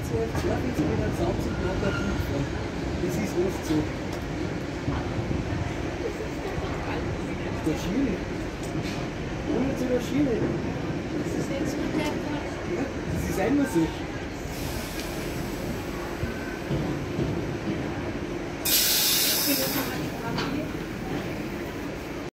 2 Meter Zaun zum Blatter fahren. Das ist oft so. Der Schiene. Ohne zu der Schiene. Das ist jetzt so der Fall. Ja, das ist einmal so. Ich bin jetzt noch mal